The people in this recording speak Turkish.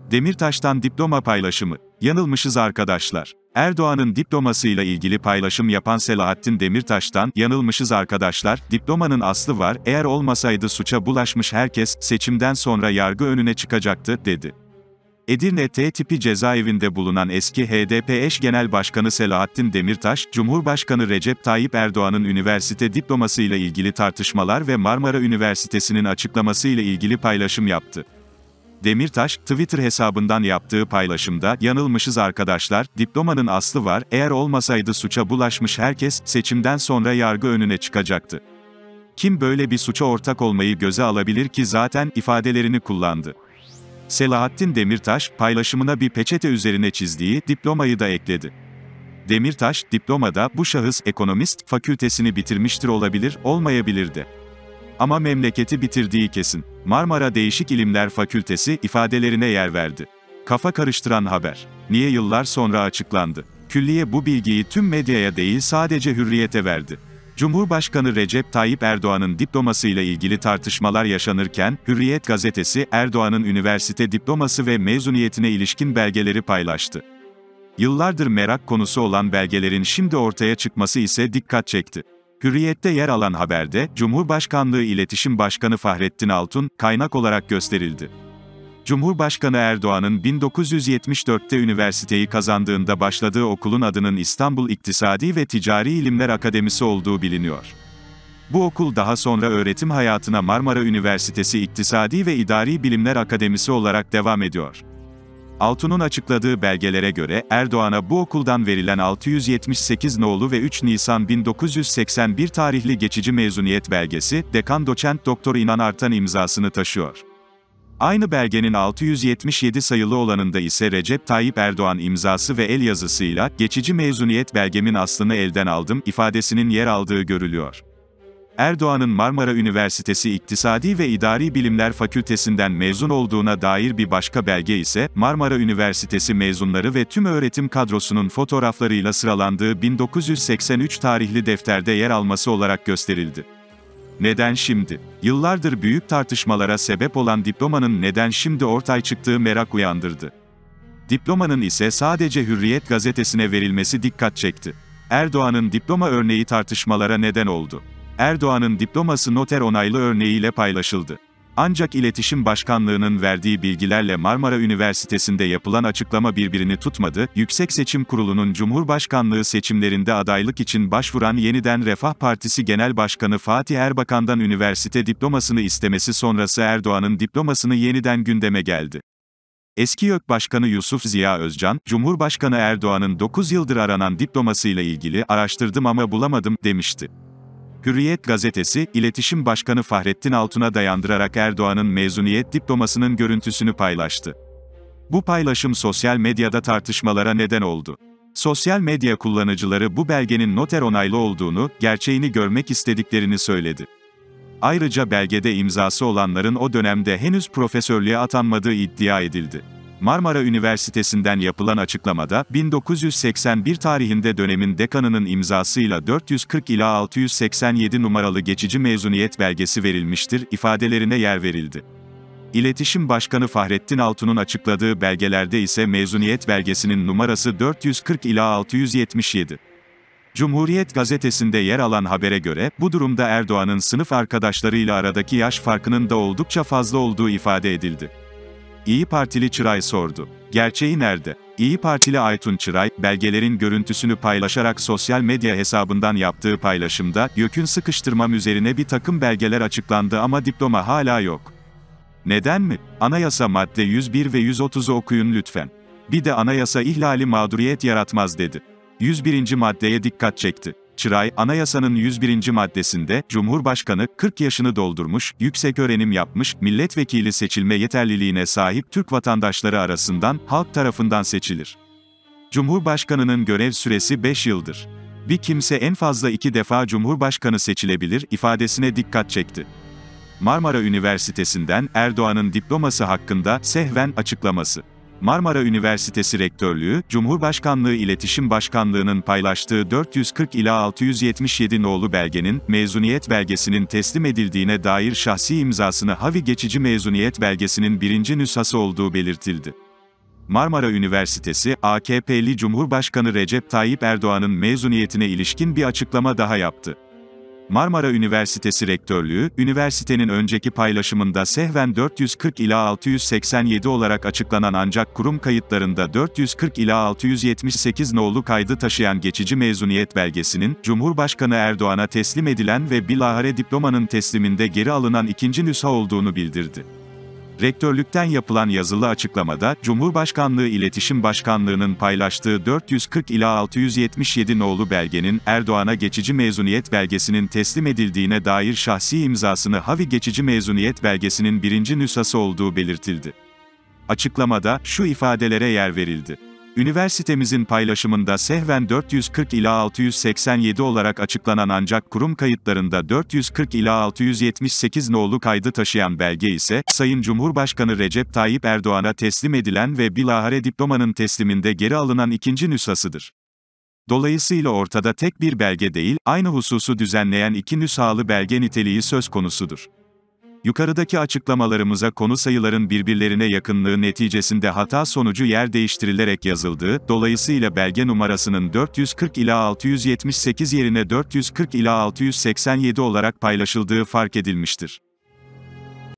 Demirtaş'tan diploma paylaşımı. Yanılmışız arkadaşlar. Erdoğan'ın diplomasıyla ilgili paylaşım yapan Selahattin Demirtaş'tan, yanılmışız arkadaşlar, diplomanın aslı var, eğer olmasaydı suça bulaşmış herkes, seçimden sonra yargı önüne çıkacaktı, dedi. Edirne T tipi cezaevinde bulunan eski HDP eş genel başkanı Selahattin Demirtaş, Cumhurbaşkanı Recep Tayyip Erdoğan'ın üniversite diplomasıyla ilgili tartışmalar ve Marmara Üniversitesi'nin açıklamasıyla ilgili paylaşım yaptı. Demirtaş, Twitter hesabından yaptığı paylaşımda, yanılmışız arkadaşlar, diplomanın aslı var, eğer olmasaydı suça bulaşmış herkes, seçimden sonra yargı önüne çıkacaktı. Kim böyle bir suça ortak olmayı göze alabilir ki zaten, ifadelerini kullandı. Selahattin Demirtaş, paylaşımına bir peçete üzerine çizdiği diplomayı da ekledi. Demirtaş, diplomada, bu şahıs, ekonomist, fakültesini bitirmiştir olabilir, olmayabilir de. Ama memleketi bitirdiği kesin. Marmara Değişik İlimler Fakültesi, ifadelerine yer verdi. Kafa karıştıran haber. Niye yıllar sonra açıklandı? Külliye bu bilgiyi tüm medyaya değil sadece Hürriyet'e verdi. Cumhurbaşkanı Recep Tayyip Erdoğan'ın diplomasıyla ilgili tartışmalar yaşanırken, Hürriyet gazetesi, Erdoğan'ın üniversite diploması ve mezuniyetine ilişkin belgeleri paylaştı. Yıllardır merak konusu olan belgelerin şimdi ortaya çıkması ise dikkat çekti. Hürriyet'te yer alan haberde, Cumhurbaşkanlığı İletişim Başkanı Fahrettin Altun, kaynak olarak gösterildi. Cumhurbaşkanı Erdoğan'ın 1974'te üniversiteyi kazandığında başladığı okulun adının İstanbul İktisadi ve Ticari İlimler Akademisi olduğu biliniyor. Bu okul daha sonra öğretim hayatına Marmara Üniversitesi İktisadi ve İdari Bilimler Akademisi olarak devam ediyor. Altun'un açıkladığı belgelere göre, Erdoğan'a bu okuldan verilen 678 nolu ve 3 Nisan 1981 tarihli geçici mezuniyet belgesi, Dekan Doçent Doktor İnan Artan imzasını taşıyor. Aynı belgenin 677 sayılı olanında ise Recep Tayyip Erdoğan imzası ve el yazısıyla, geçici mezuniyet belgemin aslını elden aldım, ifadesinin yer aldığı görülüyor. Erdoğan'ın Marmara Üniversitesi İktisadi ve İdari Bilimler Fakültesinden mezun olduğuna dair bir başka belge ise, Marmara Üniversitesi mezunları ve tüm öğretim kadrosunun fotoğraflarıyla sıralandığı 1983 tarihli defterde yer alması olarak gösterildi. Neden şimdi? Yıllardır büyük tartışmalara sebep olan diplomanın neden şimdi ortaya çıktığı merak uyandırdı. Diplomanın ise sadece Hürriyet gazetesine verilmesi dikkat çekti. Erdoğan'ın diploma örneği tartışmalara neden oldu. Erdoğan'ın diploması noter onaylı örneğiyle paylaşıldı. Ancak İletişim Başkanlığı'nın verdiği bilgilerle Marmara Üniversitesi'nde yapılan açıklama birbirini tutmadı. Yüksek Seçim Kurulu'nun Cumhurbaşkanlığı seçimlerinde adaylık için başvuran Yeniden Refah Partisi Genel Başkanı Fatih Erbakan'dan üniversite diplomasını istemesi sonrası Erdoğan'ın diplomasını yeniden gündeme geldi. Eski YÖK Başkanı Yusuf Ziya Özcan, Cumhurbaşkanı Erdoğan'ın 9 yıldır aranan diplomasıyla ilgili araştırdım ama bulamadım, demişti. Hürriyet gazetesi, İletişim Başkanı Fahrettin Altun'a dayandırarak Erdoğan'ın mezuniyet diplomasının görüntüsünü paylaştı. Bu paylaşım sosyal medyada tartışmalara neden oldu. Sosyal medya kullanıcıları bu belgenin noter onaylı olduğunu, gerçeğini görmek istediklerini söyledi. Ayrıca belgede imzası olanların o dönemde henüz profesörlüğe atanmadığı iddia edildi. Marmara Üniversitesi'nden yapılan açıklamada, 1981 tarihinde dönemin dekanının imzasıyla 440 ila 687 numaralı geçici mezuniyet belgesi verilmiştir, ifadelerine yer verildi. İletişim Başkanı Fahrettin Altun'un açıkladığı belgelerde ise mezuniyet belgesinin numarası 440 ila 677. Cumhuriyet gazetesinde yer alan habere göre, bu durumda Erdoğan'ın sınıf arkadaşlarıyla aradaki yaş farkının da oldukça fazla olduğu ifade edildi. İyi Partili Çıray sordu. Gerçeği nerede? İyi Partili Aytun Çıray, belgelerin görüntüsünü paylaşarak sosyal medya hesabından yaptığı paylaşımda, YÖK'ün sıkıştırmam üzerine bir takım belgeler açıklandı ama diploma hala yok. Neden mi? Anayasa madde 101 ve 130'u okuyun lütfen. Bir de anayasa ihlali mağduriyet yaratmaz dedi. 101. maddeye dikkat çekti. Çıray, anayasanın 101. maddesinde, Cumhurbaşkanı, 40 yaşını doldurmuş, yükseköğrenim yapmış, milletvekili seçilme yeterliliğine sahip Türk vatandaşları arasından, halk tarafından seçilir. Cumhurbaşkanının görev süresi 5 yıldır. Bir kimse en fazla 2 defa Cumhurbaşkanı seçilebilir, ifadesine dikkat çekti. Marmara Üniversitesi'nden, Erdoğan'ın diploması hakkında, sehven, açıklaması. Marmara Üniversitesi Rektörlüğü, Cumhurbaşkanlığı İletişim Başkanlığı'nın paylaştığı 440 ila 677 nolu belgenin, mezuniyet belgesinin teslim edildiğine dair şahsi imzasını Havi geçici mezuniyet belgesinin 1. nüshası olduğu belirtildi. Marmara Üniversitesi, AKP'li Cumhurbaşkanı Recep Tayyip Erdoğan'ın mezuniyetine ilişkin bir açıklama daha yaptı. Marmara Üniversitesi Rektörlüğü, üniversitenin önceki paylaşımında sehven 440 ila 687 olarak açıklanan ancak kurum kayıtlarında 440 ila 678 nolu kaydı taşıyan geçici mezuniyet belgesinin, Cumhurbaşkanı Erdoğan'a teslim edilen ve bilahare diplomanın tesliminde geri alınan ikinci nüsha olduğunu bildirdi. Rektörlükten yapılan yazılı açıklamada, Cumhurbaşkanlığı İletişim Başkanlığı'nın paylaştığı 440 ila 677 nolu belgenin, Erdoğan'a geçici mezuniyet belgesinin teslim edildiğine dair şahsi imzasını Havi geçici mezuniyet belgesinin birinci nüshası olduğu belirtildi. Açıklamada, şu ifadelere yer verildi. Üniversitemizin paylaşımında sehven 440 ila 687 olarak açıklanan ancak kurum kayıtlarında 440 ila 678 nolu kaydı taşıyan belge ise, Sayın Cumhurbaşkanı Recep Tayyip Erdoğan'a teslim edilen ve bilahare diplomanın tesliminde geri alınan ikinci nüshasıdır. Dolayısıyla ortada tek bir belge değil, aynı hususu düzenleyen iki nüshalı belge niteliği söz konusudur. Yukarıdaki açıklamalarımıza konu sayıların birbirlerine yakınlığı neticesinde hata sonucu yer değiştirilerek yazıldığı, dolayısıyla belge numarasının 440 ila 678 yerine 440 ila 687 olarak paylaşıldığı fark edilmiştir.